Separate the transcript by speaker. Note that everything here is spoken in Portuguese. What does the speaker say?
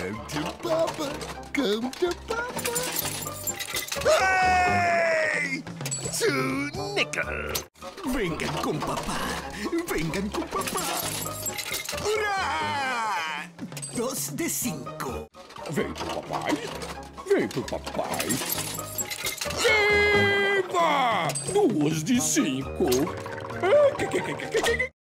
Speaker 1: Come to Papa. Come to Papa.
Speaker 2: Hey! Two nickel.
Speaker 1: Vengan con papá. Vengan con papá.
Speaker 2: ¡Hurra!
Speaker 1: 2 de 5.
Speaker 3: Vem pro papai. Vem pro papai. Viva! 2 de 5.